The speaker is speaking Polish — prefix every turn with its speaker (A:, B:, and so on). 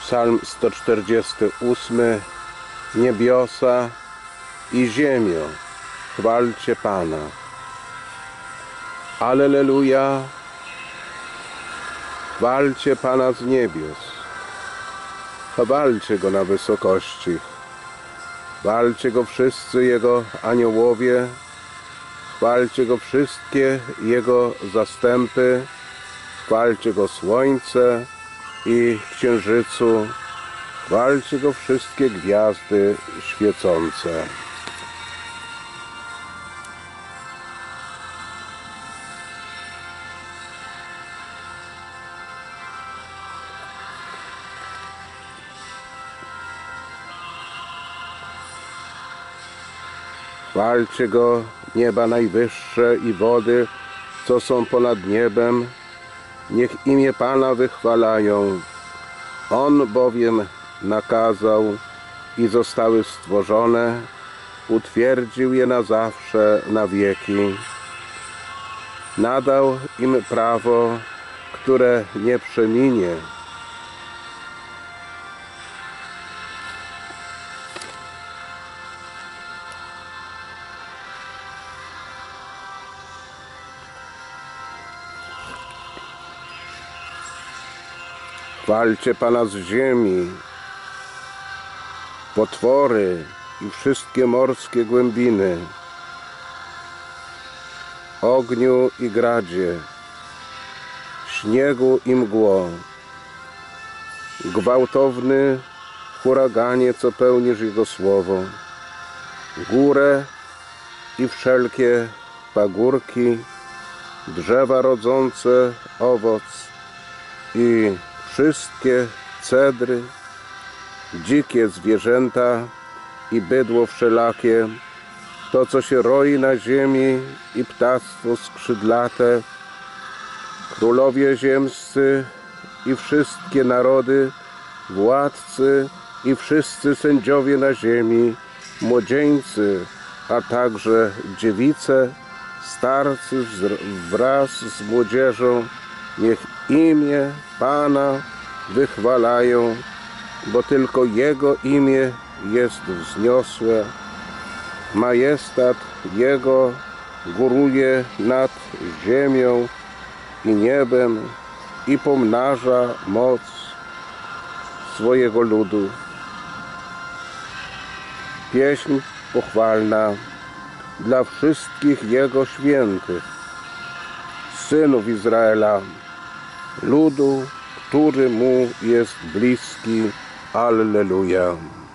A: Psalm 148. Niebiosa i ziemio, chwalcie Pana. Alleluja! Chwalcie Pana z niebios. Chwalcie Go na wysokości. Chwalcie Go wszyscy Jego aniołowie. Chwalcie Go wszystkie Jego zastępy. Chwalcie Go słońce i księżycu. Chwalcie Go wszystkie gwiazdy świecące. Chwalcie Go nieba najwyższe i wody, co są ponad niebem. Niech imię Pana wychwalają. On bowiem nakazał i zostały stworzone, utwierdził je na zawsze, na wieki. Nadał im prawo, które nie przeminie. Chwalcie Pana z ziemi, potwory i wszystkie morskie głębiny, ogniu i gradzie, śniegu i mgło, gwałtowny huraganie, co pełnisz Jego słowo, górę i wszelkie pagórki, drzewa rodzące owoc i wszystkie cedry, dzikie zwierzęta i bydło wszelakie, to co się roi na ziemi i ptactwo skrzydlate, królowie ziemscy i wszystkie narody, władcy i wszyscy sędziowie na ziemi, młodzieńcy, a także dziewice, starcy wraz z młodzieżą, niech imię Pana wychwalają, bo tylko Jego imię jest wzniosłe. Majestat Jego góruje nad ziemią i niebem i pomnaża moc swojego ludu. Pieśń pochwalna dla wszystkich Jego świętych, synów Izraela, ludu, który Mu jest bliski. Alleluja.